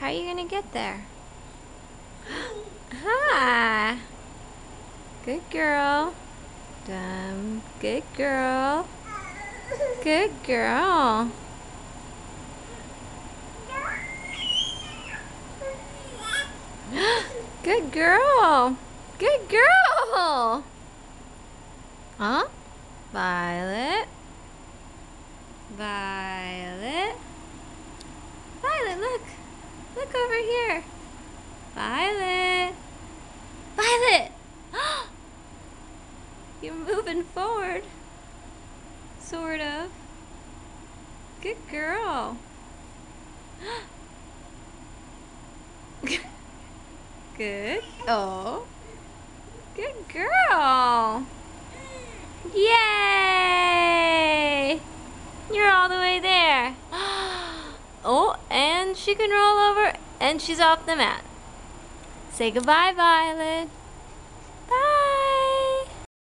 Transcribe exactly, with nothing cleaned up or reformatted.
How are you gonna get there? Hi. Good girl. Dumb. Good girl. Good girl. Good girl. Good girl. Huh? Violet. Violet. Violet, look. Look over here. Violet. Violet! You're moving forward. Sort of. Good girl. Good. Oh. Good girl. Yay! You're all the way there. Oh, and she can roll over, and she's off the mat. Say goodbye, Violet.